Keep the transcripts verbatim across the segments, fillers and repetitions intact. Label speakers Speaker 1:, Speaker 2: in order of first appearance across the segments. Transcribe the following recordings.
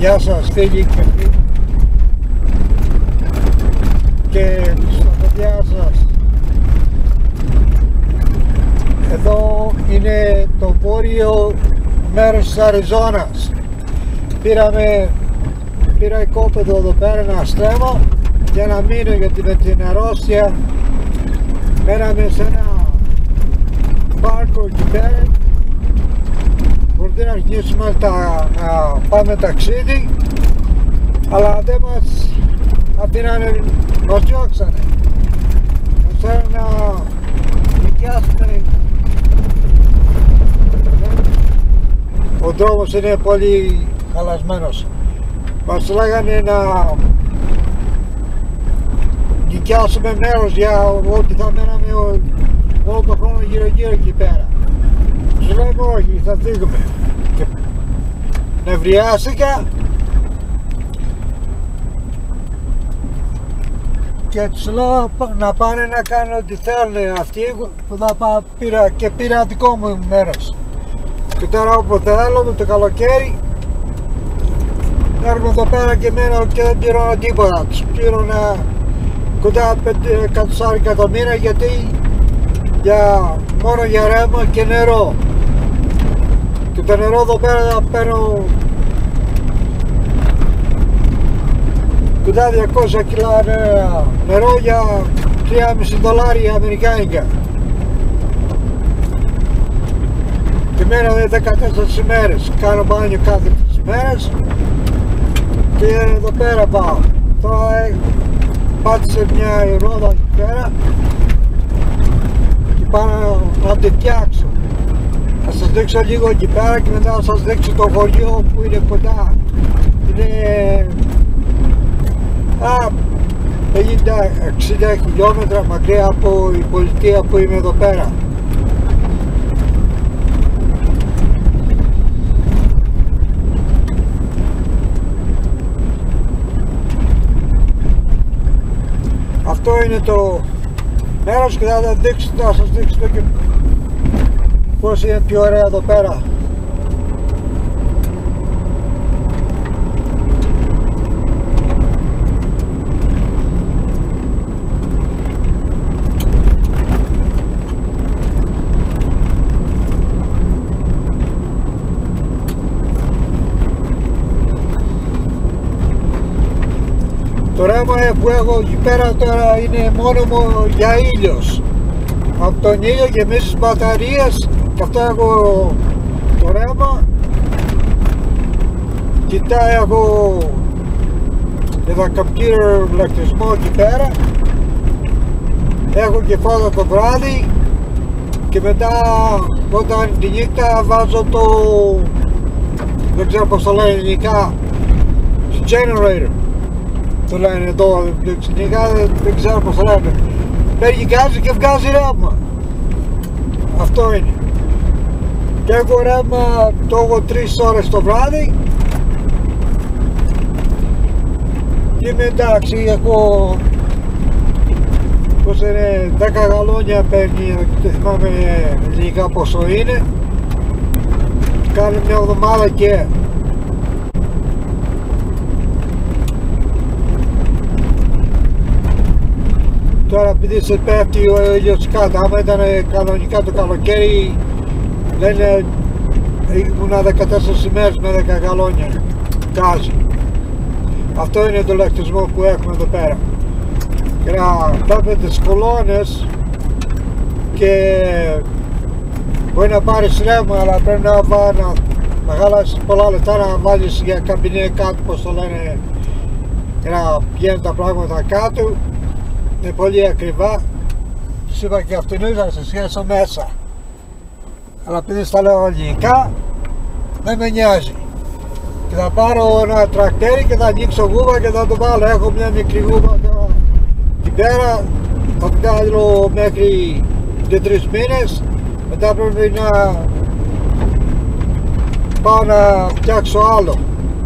Speaker 1: Γεια σας φίλοι και φίλοι και στα παιδιά σας. Εδώ είναι το βόρειο μέρος της Αριζόνας. Πήραμε, πήρα οικόπεδο εδώ πέρα ένα στρέμμα για να μείνω, γιατί με την αρρώστια μέναμε σε ένα πάρκο εκεί πέρα. Μπορείτε να αρχίσουμε τα, να πάμε ταξίδι, αλλά δεν μας αφήνανε, μας διώξανε. Μας θέλουν να νοικιάσουμε. Ο δρόμος είναι πολύ χαλασμένος. Μας λέγανε να νοικιάσουμε μέρος για ότι θα μέναμε όλο τον χρόνο γύρω γύρω εκεί πέρα. Τους λέμε όχι, θα φύγουμε. Και νευριάστηκα και τους λέω να πάνε να κάνουν ό,τι θέλουν αυτοί που θα πά, πήρα, και πήρα δικό μου μέρος. Και τώρα όποτε θέλω με το καλοκαίρι έρχομαι εδώ πέρα και μένω και δεν πληρώνω τίποτα. Τους πλήρωνα κοντά εκατό εκατομμύρια γιατί για, μόνο για ρεύμα και νερό. Και το νερό εδώ πέρα παίρνω κοντά διακόσια κιλά νερό για τρία κόμμα πέντε δολάρια αμερικάνικα. Και μένω δεκατέσσερις ημέρες, κάνω μπάνιο κάθε τις ημέρες και εδώ πέρα πάω. Τώρα πάτησε μια ρόδα εκεί πέρα και πάω να τη φτιάξω. Θα σας δείξω λίγο εκεί πέρα και μετά θα σας δείξω το χωριό που είναι κοντά. Είναι πενήντα με εξήντα χιλιόμετρα μακριά από η πολιτεία που είμαι εδώ πέρα. Αυτό είναι το μέρος και θα, θα, δείξω, θα σας δείξω και πώς είναι πιο ωραία εδώ πέρα. Το ρεύμα που έχω εκεί πέρα τώρα είναι μόνο για ήλιος. Από τον ήλιο γεμίσεις τις μπαταρίες και αυτό έχω το ρεύμα. Κοιτά έχω ένα computer ηλεκτρισμό εκεί πέρα. Έχω και φώτα το βράδυ και μετά όταν τη νύχτα βάζω το, δεν ξέρω πως το λένε ελληνικά, generator. Το λένε εδώ, ξενικά, δεν ξέρω πως το λένε. Παίρνει γκάζι και βγάζει ρεύμα. Αυτό είναι. Και έχω ρεύμα, το έχω τρεις ώρες το βράδυ. Και είμαι εντάξει, έχω πως είναι, δέκα γαλόνια παίρνει, δεν θυμάμαι λίγα πόσο είναι. Κάνει μια εβδομάδα και τώρα επειδή σε πέφτει ο ήλιος κάτω, άμα ήταν κανονικά το καλοκαίρι λένε ήμουνα δεκατέσσερις ημέρες με δέκα γαλόνια γκάζι. Αυτό είναι το ηλεκτρισμό που έχουμε εδώ πέρα. Και να βλέπετε τις κολόνες και μπορεί να πάρεις ρεύμα, αλλά πρέπει να βάλεις μεγάλα πολλά λεπτά να βάλεις για καμπινέ κάτω, πως το λένε, και να πηγαίνουν τα πράγματα κάτω. Είναι πολύ ακριβά. Τους είπα και αυτήν να σε σχέσω μέσα. Αλλά επειδή στα λέω ελληνικά δεν με νοιάζει. Και θα πάρω ένα τρακτέρι και θα ανοίξω γούβα και θα το βάλω. Έχω μια μικρή γούβα εκεί πέρα. Θα την κάνω μέχρι δύο τρεις μήνες. Μετά πρέπει να πάω να φτιάξω άλλο.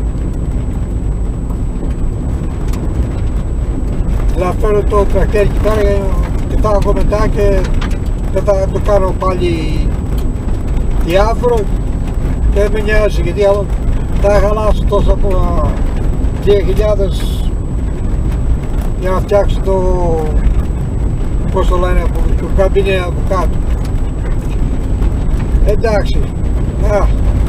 Speaker 1: Θα φέρω το τρακτέρι εκεί πέρα και θα έχω μετά και θα το κάνω πάλι διάφορο και δεν με νοιάζει, γιατί Θα χαλάσω τόσο από δύο χιλιάδες για να φτιάξω το, πώς το λένε, το καμπίνι από κάτω. Εντάξει. Α.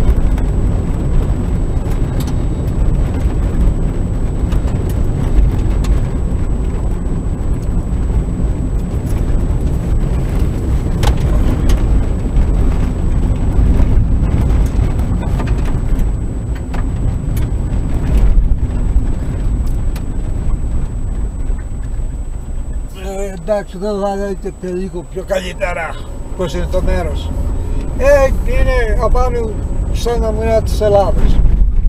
Speaker 1: Εντάξει, εδώ θα δείτε λίγο πιο καλύτερα πως είναι το μέρος. Ε, είναι απάνω σαν να μοιρά της Ελλάδας.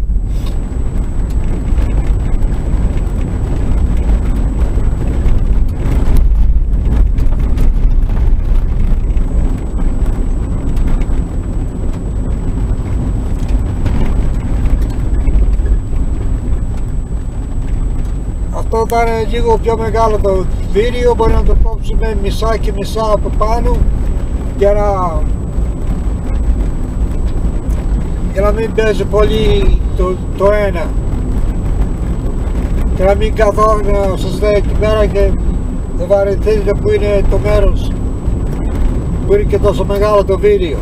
Speaker 1: Αυτό ήταν λίγο πιο μεγάλο το βίντεο, μπορεί να το κόψουμε μισά και μισά από πάνω για να, για να μην παίζει πολύ το, το ένα και να μην καθόλου να σας δει εκεί πέρα και να βαρεθείτε που είναι το μέρος που είναι και τόσο μεγάλο το βίντεο.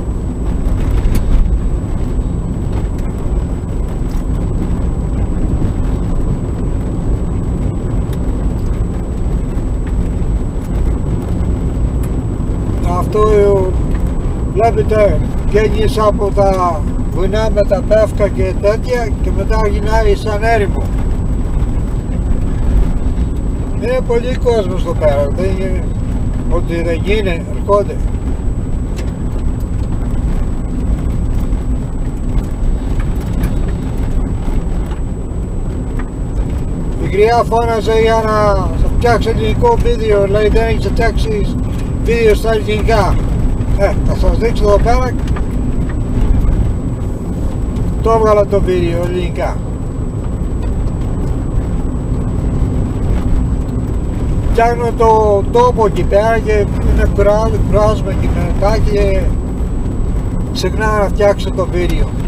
Speaker 1: Αυτό βλέπετε βγαίνεις από τα βουνά με τα πεύκα και τέτοια και μετά γυρνάει σαν έρημο. Είναι πολύ κόσμος εδώ πέρα, δεν είναι ότι δεν γίνει, ερχόνται. Η γριά φώναζε για να φτιάξει ελληνικό βίντεο, λέει δεν έχεις φτιάξει βίντεο στα ελληνικά. Ε, θα σας δείξω εδώ πέρα. Το έβγαλα το βίντεο ελληνικά. Φτιάχνω το τόπο εκεί πέρα και είναι κουράζουμε εκεί μετά και ξεχνάω να φτιάξω το βίντεο.